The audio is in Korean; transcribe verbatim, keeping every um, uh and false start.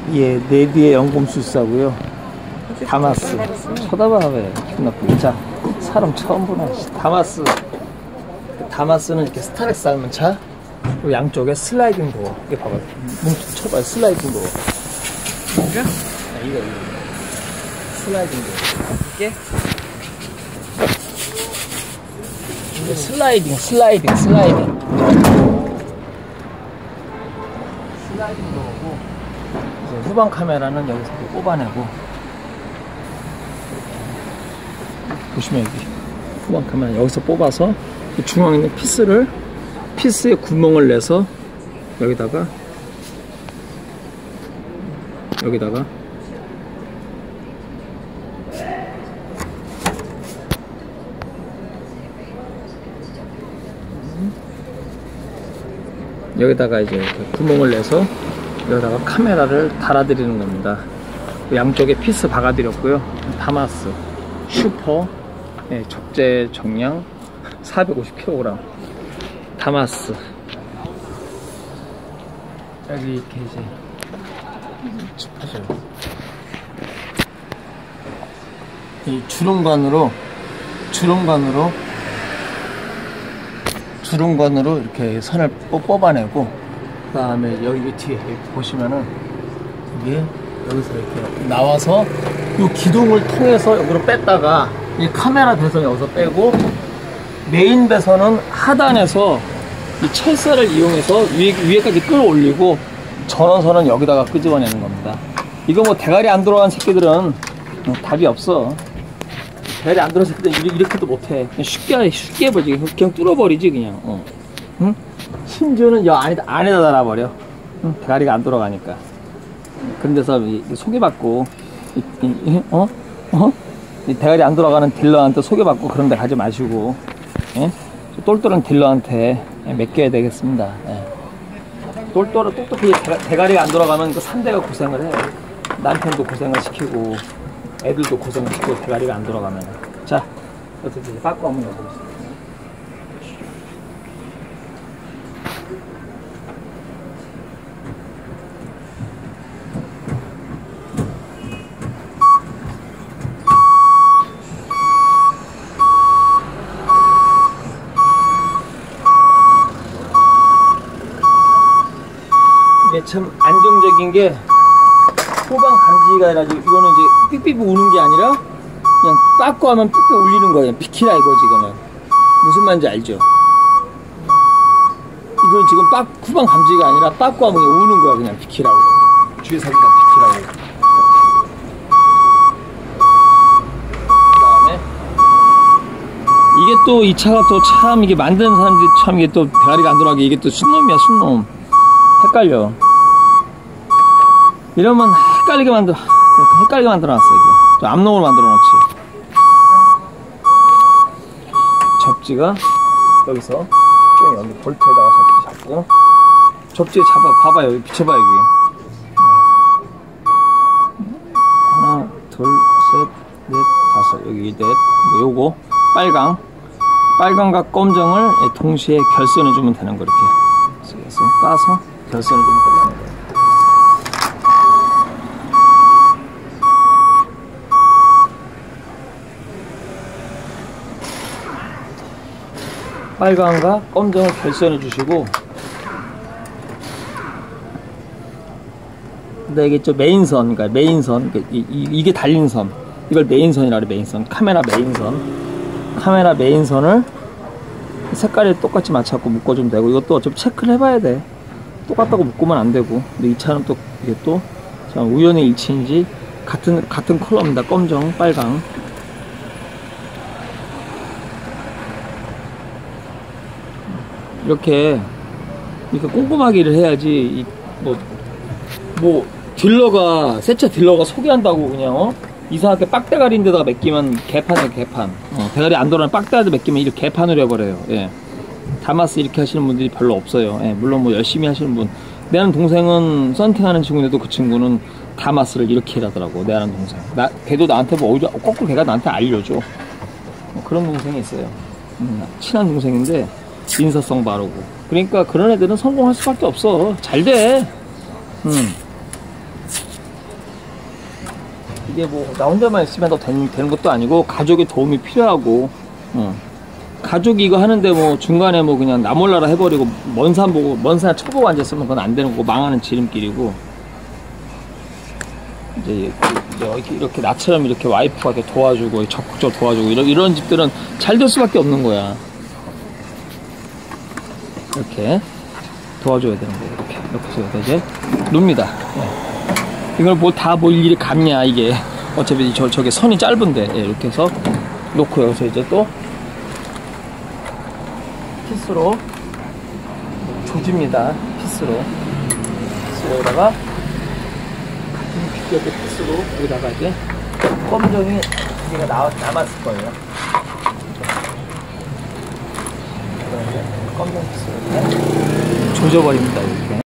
예, 네비의 연금술사고요. 다마스. 쳐다봐 왜? 나쁘게. 자, 사람 처음 보나. 다마스. 다마스는 이렇게 스타렉스 닮은 차. 그리고 양쪽에 슬라이딩 도어. 이게 봐봐. 뭉툭 쳐봐요. 슬라이딩 도어. 이거? 아, 이거, 이거. 슬라이딩 도어. 이게? 이게 슬라이딩, 슬라이딩, 슬라이딩. 슬라이딩 도어고. 이제 후방 카메라는 여기서 뽑아내고. 보시면 여기 후방 카메라 여기서 뽑아서 중앙에 있는 피스를 피스에 구멍을 내서 여기다가 여기다가 여기다가 이제 구멍을 내서 여기다가 카메라를 달아드리는 겁니다. 양쪽에 피스 박아드렸고요. 다마스 슈퍼 네, 적재 정량 사백오십 킬로그램 다마스. 여기 이렇게 이제 짚어줘요. 이 주름관으로 주름관으로 주름관으로 이렇게 선을 뽑아내고, 그 다음에 여기 뒤에 여기 보시면은 이게 여기서 이렇게 나와서 이 기둥을 통해서 여기로 뺐다가 이 카메라 배선 여기서 빼고, 메인 배선은 하단에서 이 철사를 이용해서 위에, 위에까지 끌어올리고 전원선은 여기다가 끄집어내는 겁니다. 이거 뭐 대가리 안 들어간 새끼들은 답이 없어. 대가리 안 들어간 새끼들은 이렇게도 못해. 그냥 쉽게 쉽게 해보지. 그냥 뚫어버리지 그냥. 어. 응? 심지어는 여 안에다, 안에다 달아버려. 응? 대가리가 안 돌아가니까. 그런 데서 소개받고 이, 이, 어? 어? 이 대가리 안 돌아가는 딜러한테 소개받고 그런 데 가지 마시고, 예? 똘똘한 딜러한테 맡겨야 되겠습니다. 예. 똘똘한 똑똑히 대가리가 안 돌아가면 그 상대가 고생을 해. 남편도 고생을 시키고 애들도 고생을 시키고 대가리가 안 돌아가면. 자, 어떻게 빠꾸 한번 넣어보겠습니다. 이게 참 안정적인 게 후방 감지가 아니라, 이거는 이제 삑삑 우는 게 아니라 그냥 빠꾸 하면 삑삑 울리는 거예요. 비키라 이거지. 이거는 무슨 말인지 알죠? 이건 지금 빠, 후방 감지가 아니라 빠꾸 하면 그냥 우는 거야. 그냥 비키라고. 주의사기가 비키라고. 그 다음에 이게 또 이 차가 또 참 이게 만드는 사람들이 참 이게 또 대가리가 안 돌아가게, 이게 또 순놈이야 순놈. 헷갈려. 이러면 헷갈리게 만들어, 헷갈리게 만들어 놨어. 이게 암놈을 만들어 놓지. 접지가 여기서 좀 여기 볼트에다가 접지 잡고, 접지에 잡아 봐봐요. 여기 비춰봐. 여기 하나 둘 셋 넷 다섯, 여기 넷. 요거 빨강 빨강과 검정을 동시에 결선해 주면 되는 거. 이렇게 그래서 까서 결선을 좀 해주는 거예요. 빨강과 검정을 결선해 주시고, 근데 이게 저 메인선, 그러니까 메인선, 그러니까 이, 이, 이게 달린 선, 이걸 메인선이라 그래. 메인선, 카메라 메인선, 카메라 메인선을 색깔이 똑같이 맞춰갖고 묶어주면 되고, 이것도 어차피 체크를 해봐야 돼. 똑같다고 묶으면 안 되고. 근데 이 차는 또 이게 또 참 우연의 일치인지 같은 같은 컬러입니다. 검정, 빨강. 이렇게 이렇게 꼼꼼하게 일을 해야지. 뭐 뭐 딜러가 새 차 딜러가 소개한다고 그냥 어? 이상하게 빡대가리인데다가 맡기면 개판이야 개판. 어, 대가리 안 돌아가는 빡대가리 맡기면 이렇게 개판으로 해버려요. 예. 다마스 이렇게 하시는 분들이 별로 없어요. 예, 물론 뭐 열심히 하시는 분. 내 아는 동생은 썬팅하는 친구인데도 그 친구는 다마스를 이렇게 일하더라고. 내 아는 동생. 나, 걔도 나한테 뭐 오히려 거꾸로 걔가 나한테 알려줘. 뭐 그런 동생이 있어요. 음, 친한 동생인데 인사성 바르고. 그러니까 그런 애들은 성공할 수밖에 없어. 잘 돼. 음. 이게 뭐 나 혼자만 있으면 더 되는, 되는 것도 아니고 가족의 도움이 필요하고 어. 가족이 이거 하는데 뭐 중간에 뭐 그냥 나 몰라라 해버리고 먼 산 보고 먼 산 쳐보고 앉았으면 그건 안 되는 거고 망하는 지름길이고 이제 이렇게, 이렇게 나처럼 이렇게 와이프가 이렇게 도와주고 적극적으로 도와주고 이런, 이런 집들은 잘 될 수밖에 없는 거야. 이렇게 도와줘야 되는 거예요. 이렇게 이렇게 해서 이제 놉니다. 네. 이걸 뭐 다 뭐 일일이 감냐 이게 어차피 저 저게 선이 짧은데 예, 이렇게 해서 놓고 여기서 이제 또 피스로 조집니다. 피스로 피스로다가 같은 규격의 피스로 여기다가 이제 검정이 두 개가 나, 남았을 거예요. 검정 피스로 조져버립니다. 이렇게.